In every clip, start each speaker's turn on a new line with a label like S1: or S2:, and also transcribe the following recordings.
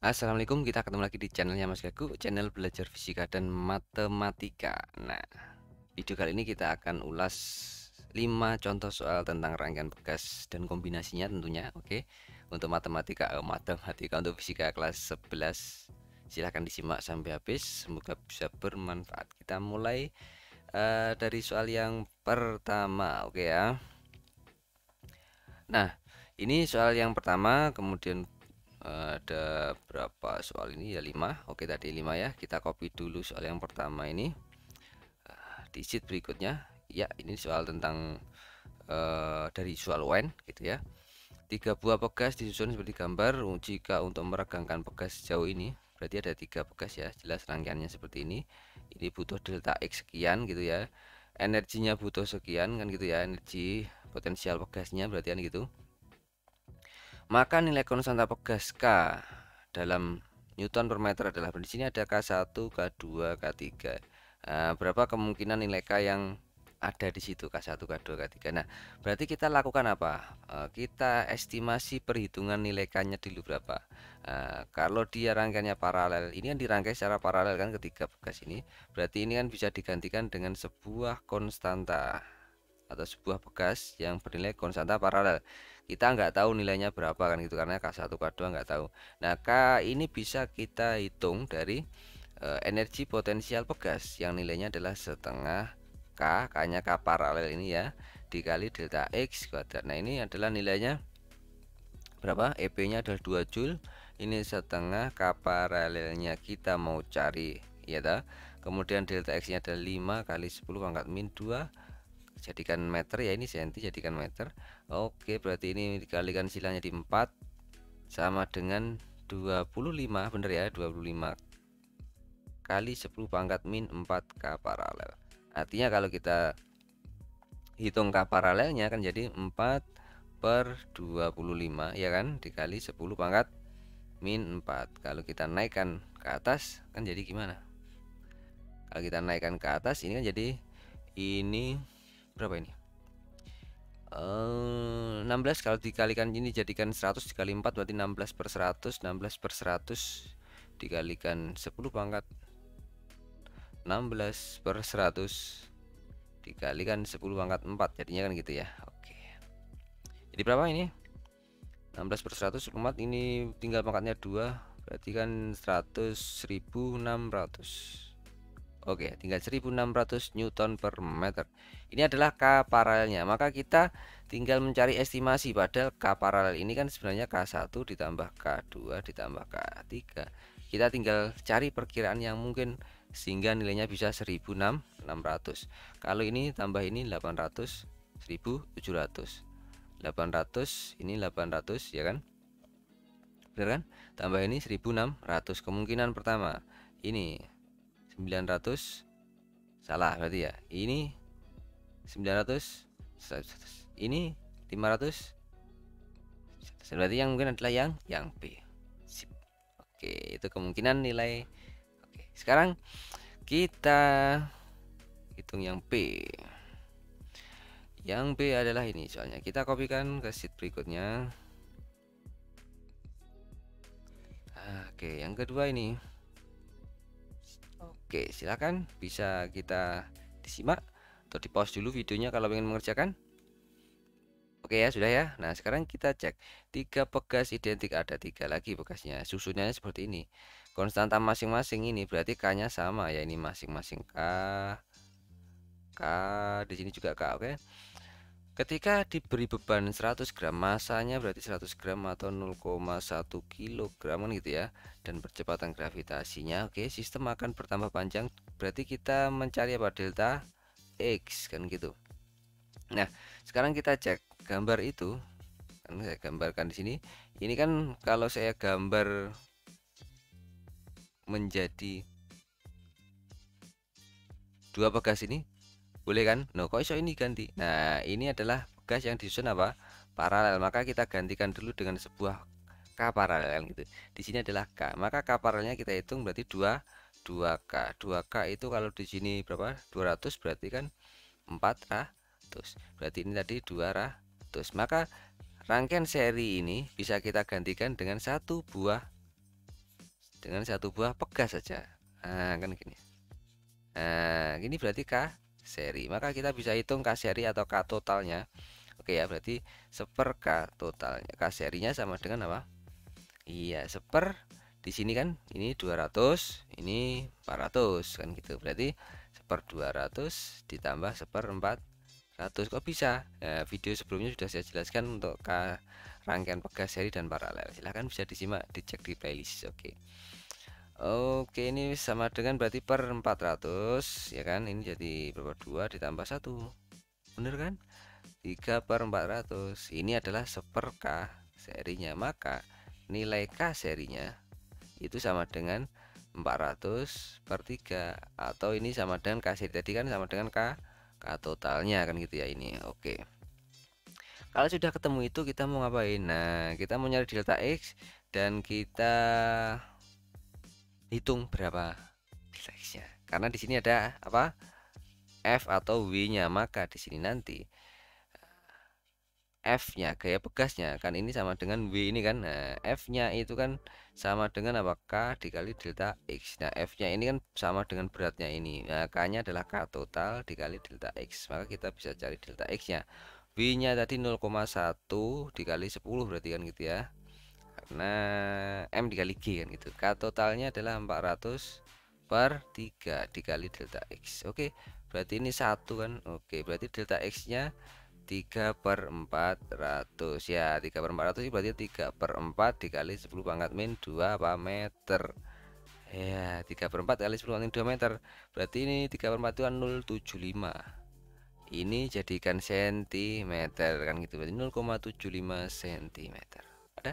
S1: Assalamualaikum, kita ketemu lagi di channelnya Mas Gaku, channel belajar fisika dan matematika. Nah, video kali ini kita akan ulas 5 contoh soal tentang rangkaian pegas dan kombinasinya tentunya. Oke, untuk matematika untuk fisika kelas 11. Silahkan disimak sampai habis, semoga bisa bermanfaat. Kita mulai dari soal yang pertama, oke ya. Nah, ini soal yang pertama, kemudian ada berapa soal ini ya, 5. Oke, tadi 5 ya. Kita copy dulu soal yang pertama ini di sheet berikutnya. Ya, ini soal tentang dari soal UN gitu ya. 3 buah pegas disusun seperti gambar. Jika untuk meregangkan pegas sejauh ini, berarti ada 3 pegas ya, jelas rangkaiannya seperti ini. Ini butuh delta X sekian gitu ya, energinya butuh sekian kan gitu ya, energi potensial pegasnya berarti kan gitu. Maka nilai konstanta pegas K dalam Newton per meter adalah, di sini ada K1, K2, K3. Berapa kemungkinan nilai K yang ada di situ, K1, K2, K3. Nah, berarti kita lakukan apa? Kita estimasi perhitungan nilai K-nya dulu berapa. Kalau dia rangkaiannya paralel, ini kan dirangkai secara paralel kan ketiga pegas ini. Berarti ini kan bisa digantikan dengan sebuah konstanta atau sebuah pegas yang bernilai konstanta paralel. Kita nggak tahu nilainya berapa kan gitu, karena K1 K2 nggak tahu. Nah, K ini bisa kita hitung dari energi potensial pegas yang nilainya adalah setengah K nya K paralel ini ya, dikali delta X kuadrat. Nah, ini adalah nilainya berapa? EP nya adalah 2 Joule. Ini setengah K paralelnya kita mau cari ya ta? Kemudian delta X nya adalah 5 kali 10 pangkat min 2, jadikan meter ya, ini senti jadikan meter. Oke, berarti ini dikalikan silanya di 4 sama dengan 25, bener ya, 25 kali 10 pangkat min 4 K paralel. Artinya kalau kita hitung K paralelnya kan jadi 4 per 25 ya kan, dikali 10 pangkat min 4. Kalau kita naikkan ke atas kan jadi gimana? Kalau kita naikkan ke atas ini kan jadi ini berapa ini? 16 kalau dikalikan ini jadikan 100 dikali 4 berarti 16 per 100. 16 per 100 dikalikan 10 pangkat 16 per 100 dikalikan 10 pangkat 4, jadinya kan gitu ya. Oke, jadi berapa ini? 16 per 100 4, ini tinggal pangkatnya 2, berarti kan 100.600. Oke, tinggal 1600 Newton per meter. Ini adalah K paralelnya. Maka kita tinggal mencari estimasi, padahal K paralel ini kan sebenarnya K1 ditambah K2 ditambah K3. Kita tinggal cari perkiraan yang mungkin sehingga nilainya bisa 1600. Kalau ini tambah ini 800, 1700. 800 ini 800 ya kan? Benar kan? Tambah ini 1600. Kemungkinan pertama ini 900, salah berarti ya. Ini 900, 100. Ini 500. Berarti yang mungkin adalah yang B. Sip. Oke, itu kemungkinan nilai. Oke, sekarang kita hitung yang B. Yang B adalah ini soalnya. Kita kopikan ke sheet berikutnya. Oke, yang kedua ini. Oke, silakan bisa kita disimak atau di pause dulu videonya kalau ingin mengerjakan. Oke ya, sudah ya. Nah, sekarang kita cek 3 pegas identik, ada 3 lagi pegasnya. Susunannya seperti ini. Konstanta masing-masing ini berarti K-nya sama ya, ini masing-masing K. K di sini juga K, oke. Ketika diberi beban 100 gram, masanya berarti 100 gram atau 0,1 kilogram gitu ya. Dan percepatan gravitasinya, oke, sistem akan bertambah panjang. Berarti kita mencari apa? Delta X kan gitu. Nah, sekarang kita cek gambar itu. Kan saya gambarkan di sini. Ini kan kalau saya gambar menjadi 2 pegas ini, boleh kan? No, kok iso ini ganti? Nah, ini adalah pegas yang disusun apa? Paralel. Maka kita gantikan dulu dengan sebuah K paralel gitu. Di sini adalah K. Maka K paralelnya kita hitung berarti 2K. 2K itu kalau di sini berapa? 200, berarti kan 400. Berarti ini tadi 200. Maka rangkaian seri ini bisa kita gantikan dengan 1 buah dengan satu buah pegas saja. Nah, kan gini. Nah, ini berarti K seri. Maka kita bisa hitung K seri atau K totalnya. Oke ya, berarti seper K totalnya. K serinya sama dengan apa? Iya, seper di sini kan ini 200, ini 400 kan gitu. Berarti seper 200 ditambah seper 400. Kok bisa? Nah, video sebelumnya sudah saya jelaskan untuk K rangkaian pegas seri dan paralel. Silahkan bisa disimak, dicek di playlist. Oke, ini sama dengan berarti per 400 ya kan. Ini jadi berapa? 2 ditambah 1. Bener kan? 3 per 400. Ini adalah seper K serinya. Maka nilai K serinya itu sama dengan 400 per 3. Atau ini sama dengan K seri tadi kan sama dengan K totalnya kan gitu ya ini. Oke. Kalau sudah ketemu itu kita mau ngapain? Nah, kita mau nyari delta X dan kita hitung berapa delta X-nya. Karena di sini ada apa? F atau W-nya. Maka di sini nanti F-nya gaya pegasnya kan ini sama dengan W ini kan. Nah, F-nya itu kan sama dengan apa? K dikali delta X. Nah, F-nya ini kan sama dengan beratnya ini. Nah, K-nya adalah K total dikali delta X. Maka kita bisa cari delta X-nya. W-nya tadi 0,1 dikali 10 berarti kan gitu ya. Karena M dikali G kan gitu. K totalnya adalah 400 per 3 dikali delta X. Oke, berarti ini 1 kan. Oke, berarti delta X-nya 3 per 400 ya. 3 per 400 berarti 3 per 4 dikali 10 pangkat min 2 apa meter ya. 3 per 4 kali 10 pangkat min 2 meter berarti ini 3 per 4 itu kan 0,75. Ini jadikan sentimeter kan gitu. Berarti 0,75 cm. Ada?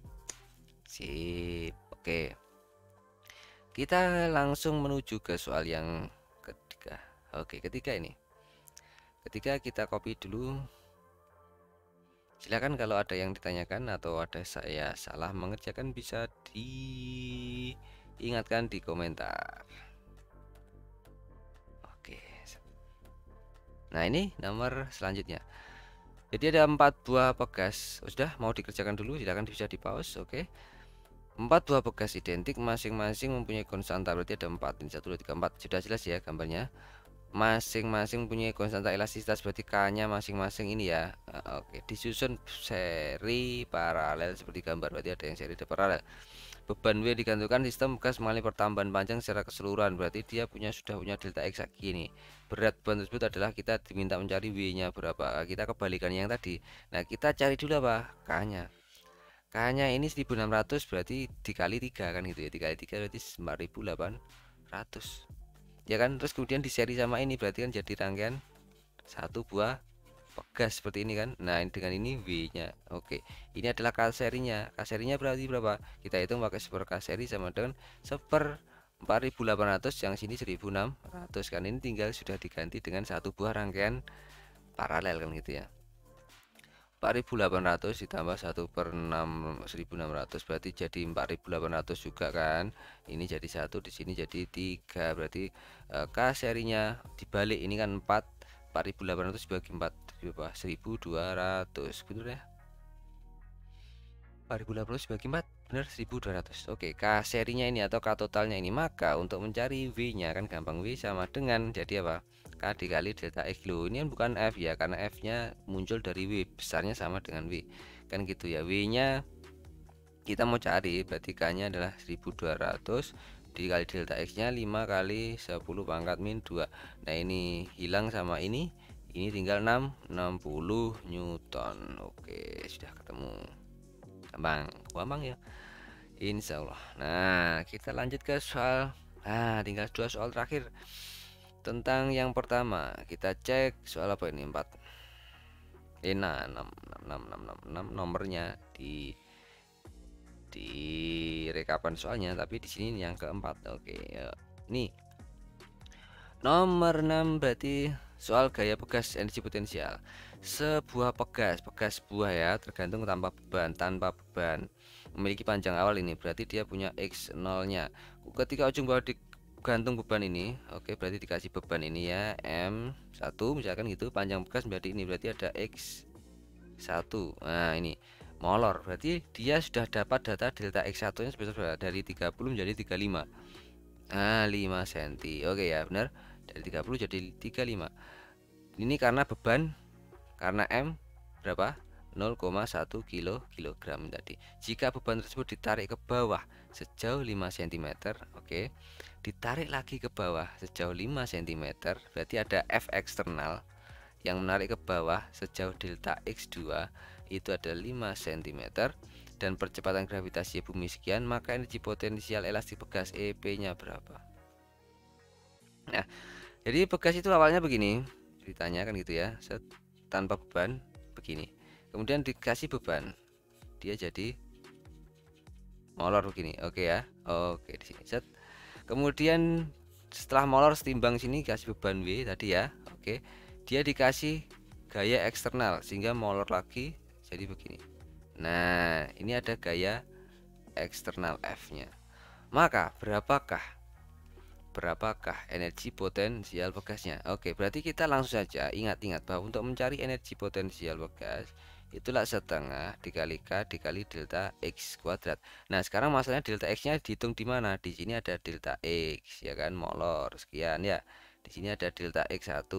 S1: Sip. Oke, kita langsung menuju ke soal yang ketiga. Oke, ketiga ini. Ketika kita copy dulu, silakan kalau ada yang ditanyakan atau ada saya salah mengerjakan bisa diingatkan di komentar. Oke. Nah, ini nomor selanjutnya. Jadi ada 4 buah pegas. Sudah mau dikerjakan dulu, silakan bisa di pause. Oke. 4 buah pegas identik masing-masing mempunyai konstanta. Berarti ada 4. Ini 1 2 3 4. Sudah jelas ya gambarnya. Masing-masing punya konstanta elastisitas berarti K-nya masing-masing ini ya. Oke, disusun seri paralel seperti gambar. Berarti ada yang seri ada paralel. Beban W digantungkan sistem gas mengalami pertambahan panjang secara keseluruhan. Berarti dia sudah punya delta X gini. Berat beban tersebut adalah kita diminta mencari W-nya berapa. Kita kebalikan yang tadi. Nah, kita cari dulu apa? K-nya. K-nya ini 1600 berarti dikali 3 kan gitu ya. Dikali 3 berarti 4800. Ya kan, terus kemudian di seri sama ini berarti kan jadi rangkaian satu buah pegas seperti ini kan. Nah, dengan ini W nya. Oke, ini adalah K serinya. K serinya berarti berapa? Kita hitung pakai seper K seri sama dengan seper 4800, yang sini 1600 kan. Ini tinggal sudah diganti dengan satu buah rangkaian paralel kan gitu ya. 4800 ditambah 1 per 6 1600 berarti jadi 4800 juga kan. Ini jadi 1, di sini jadi 3. Berarti K serinya dibalik ini kan 4. 4800 dibagi 4 berapa? 1200. Bener ya? 4800 dibagi 4 bener 1200. Oke, K serinya ini atau K totalnya ini. Maka untuk mencari W-nya kan gampang. W sama dengan jadi apa? K dikali delta X. Loh, ini kan bukan F ya, karena F nya muncul dari W, besarnya sama dengan W kan gitu ya. W nya kita mau cari berarti K nya adalah 1200 dikali delta X nya 5 kali 10 pangkat min 2. Nah, ini hilang sama ini tinggal 60 Newton. Oke, sudah ketemu. Gampang ya, Insya Allah. Nah, kita lanjut ke soal. Nah, tinggal 2 soal terakhir. Tentang yang pertama, kita cek soal apa ini? 4. Nah, 6 nomornya di rekapan soalnya, tapi di sini yang keempat. Oke, ya. Nih. Nomor 6 berarti soal gaya pegas energi potensial. Sebuah pegas buah ya, tergantung tanpa beban, memiliki panjang awal ini, berarti dia punya X0-nya. Ketika ujung bawah gantung beban ini, oke, berarti dikasih beban ini ya M1 misalkan gitu, panjang pegas menjadi ini berarti ada X1. Nah, ini molor. Berarti dia sudah dapat data delta X1 nya sebesar berapa? Dari 30 menjadi 35. Nah, 5 cm. Oke ya, benar. Dari 30 jadi 35. Ini karena beban, karena M berapa? 0,1 kilogram tadi. Jika beban tersebut ditarik ke bawah sejauh 5 cm, oke. Ditarik lagi ke bawah sejauh 5 cm, berarti ada F eksternal yang menarik ke bawah sejauh delta X2 itu ada 5 cm dan percepatan gravitasi bumi sekian, maka energi potensial elastik bekas EP nya berapa? Nah, jadi bekas itu awalnya begini ceritanya kan gitu ya, tanpa beban begini, kemudian dikasih beban dia jadi molor begini. Oke ya, oke di sini set. Kemudian setelah molor setimbang sini kasih beban W tadi ya, oke, dia dikasih gaya eksternal sehingga molor lagi jadi begini. Nah, ini ada gaya eksternal F nya, maka berapakah energi potensial bekasnya? Oke, berarti kita langsung saja ingat-ingat bahwa untuk mencari energi potensial bekas itulah setengah dikali K dikali delta X kuadrat. Nah, sekarang masalahnya delta X nya dihitung di mana? Di sini ada delta X ya kan, molor sekian ya. Di sini ada delta X1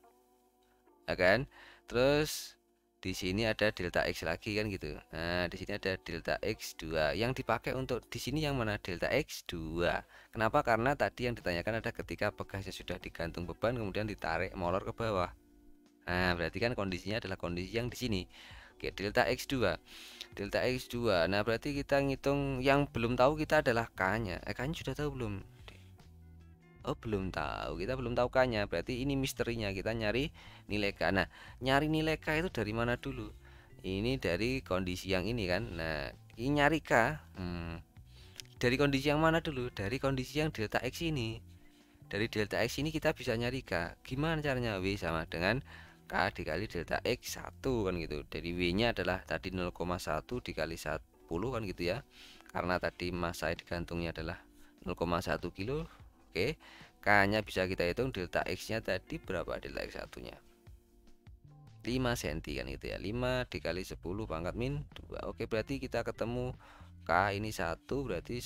S1: ya kan. Terus di sini ada delta X lagi kan gitu. Nah, di sini ada delta X2. Yang dipakai untuk di sini yang mana? Delta X2. Kenapa? Karena tadi yang ditanyakan ada ketika bekasnya sudah digantung beban kemudian ditarik molor ke bawah. Nah, berarti kan kondisinya adalah kondisi yang di sini. Oke, delta X2. Delta X2. Nah, berarti kita ngitung yang belum tahu kita adalah K-nya. K-nya sudah tahu belum? Oh, belum tahu. Kita belum tahu K-nya. Berarti ini misterinya. Kita nyari nilai K. Nah, nyari nilai K itu dari mana dulu? Ini dari kondisi yang ini kan. Nah, ini nyari K. Dari kondisi yang mana dulu? Dari kondisi yang delta X ini. Dari delta X ini kita bisa nyari K. Gimana caranya? W sama dengan K dikali delta X1 kan gitu. Dari W-nya adalah tadi 0,1 dikali 10 kan gitu ya. Karena tadi massa digantungnya adalah 0,1 kilo. Oke, K-nya bisa kita hitung, delta X-nya tadi berapa delta X1-nya? 5 cm kan gitu ya. 5 dikali 10 pangkat min 2. Oke, berarti kita ketemu K ini 1 berarti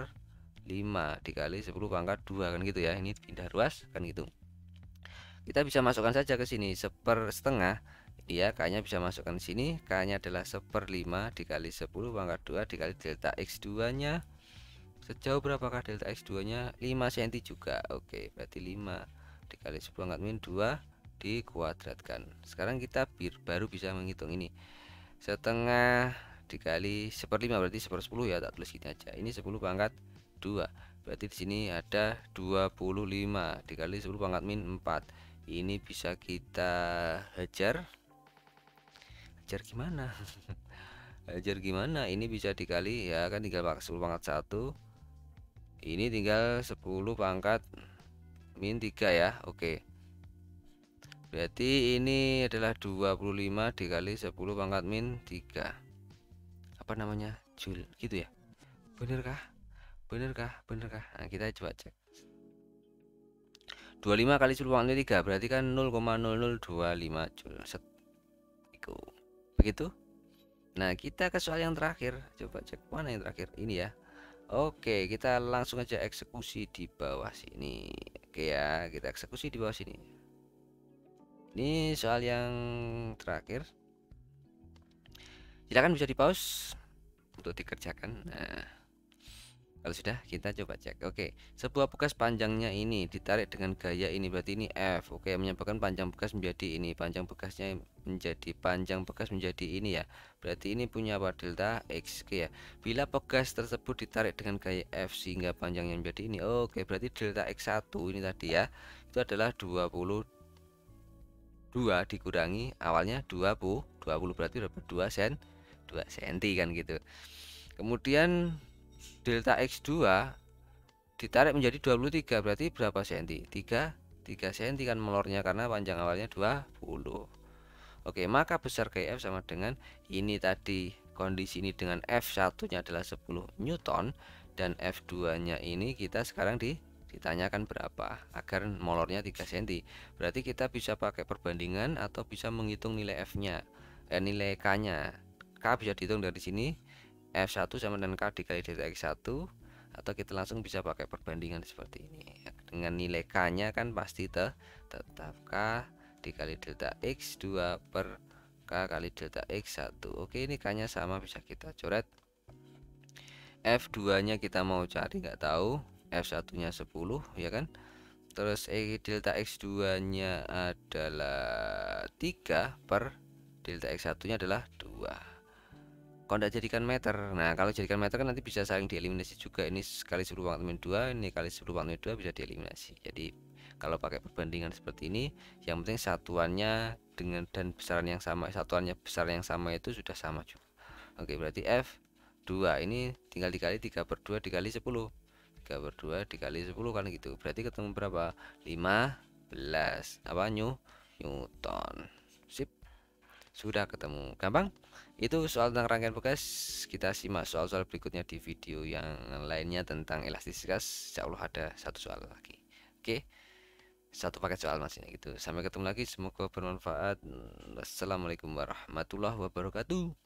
S1: 1/5 dikali 10 pangkat 2 kan gitu ya. Ini pindah ruas kan gitu. Kita bisa masukkan saja ke sini 1/2 ya, K-nya bisa masukkan sini. K-nya adalah 1/5 dikali 10 pangkat 2 dikali delta X2-nya. Sejauh berapakah delta X2 nya? 5 cm juga. Oke, berarti 5 dikali 10 pangkat min 2 dikuadratkan. Sekarang kita baru bisa menghitung ini. Setengah dikali 1/5 berarti 1/10 ya, tak tulis gini aja. Ini 10 pangkat 2. Berarti di sini ada 25 dikali 10 pangkat min 4. Ini bisa kita hajar. Hajar gimana? Hajar gimana? Ini bisa dikali ya kan, tinggal 10 pangkat 1. Ini tinggal 10 pangkat min 3 ya. Oke. Berarti ini adalah 25 dikali 10 pangkat min 3. Apa namanya? Joule gitu ya. Benerkah? Benerkah? Benerkah? Nah, kita coba cek. 25 kali 10 pangkat min 3 berarti kan 0,0025 Joule. Set. Begitu? Nah, kita ke soal yang terakhir. Coba cek mana yang terakhir. Ini ya. Oke, kita langsung aja eksekusi di bawah sini. Oke ya, kita eksekusi di bawah sini. Ini soal yang terakhir. Silakan bisa di pause untuk dikerjakan. Nah, kalau sudah kita coba cek. Oke, sebuah bekas panjangnya ini ditarik dengan gaya ini, berarti ini F. Oke, menyebabkan panjang bekas menjadi ini, panjang bekasnya panjang bekas menjadi ini ya. Berarti ini punya apa? Delta X. Oke ya. Bila bekas tersebut ditarik dengan gaya F sehingga panjangnya menjadi ini. Oke, berarti delta X1 ini tadi ya. Itu adalah 22 dikurangi awalnya 20 berarti berapa? 2 cm kan gitu. Kemudian delta X2 ditarik menjadi 23 berarti berapa cm? 3 cm kan molornya karena panjang awalnya 20. Oke, maka besar GF sama dengan ini tadi. Kondisi ini dengan F1 nya adalah 10 Newton dan F2 nya ini kita sekarang ditanyakan berapa agar molornya 3 cm. Berarti kita bisa pakai perbandingan atau bisa menghitung nilai F nya, nilai K nya. K bisa dihitung dari sini, F1 sama dengan K dikali delta X1, atau kita langsung bisa pakai perbandingan seperti ini. Dengan nilai K nya kan pasti tetap K dikali delta X2 per K kali delta X1. Oke, ini K nya sama, bisa kita coret. F2 nya kita mau cari nggak tahu, F1 nya 10 ya kan. Terus delta X2 nya adalah 3 per delta X1 nya adalah 2. Kalau tidak jadikan meter, nah kalau jadikan meter kan nanti bisa saling dieliminasi juga. Ini kali 10 pangkat min 2, ini kali 10 pangkat min 2 bisa dieliminasi. Jadi kalau pakai perbandingan seperti ini, yang penting satuannya dengan dan besaran yang sama, satuannya besar yang sama itu sudah sama juga. Oke, berarti F2 ini tinggal dikali 3 per 2 dikali 10, 3 per 2 dikali 10 kan gitu. Berarti ketemu berapa? 15 apa Newton. Sip, sudah ketemu. Gampang. Itu soal tentang rangkaian bekas. Kita simak soal-soal berikutnya di video yang lainnya tentang elastisitas. Insya Allah ada satu soal lagi. Oke, satu paket soal masih gitu. Sampai ketemu lagi, semoga bermanfaat. Wassalamualaikum warahmatullahi wabarakatuh.